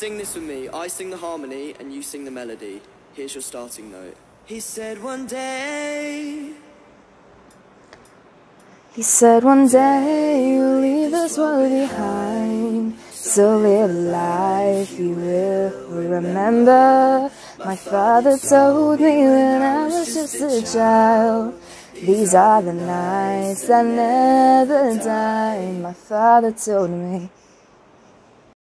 Sing this with me. I sing the harmony and you sing the melody. Here's your starting note. He said one day you'll leave this world behind. So live a life you will remember. My father told me when I was just a child, these are the nights that never die. My father told me.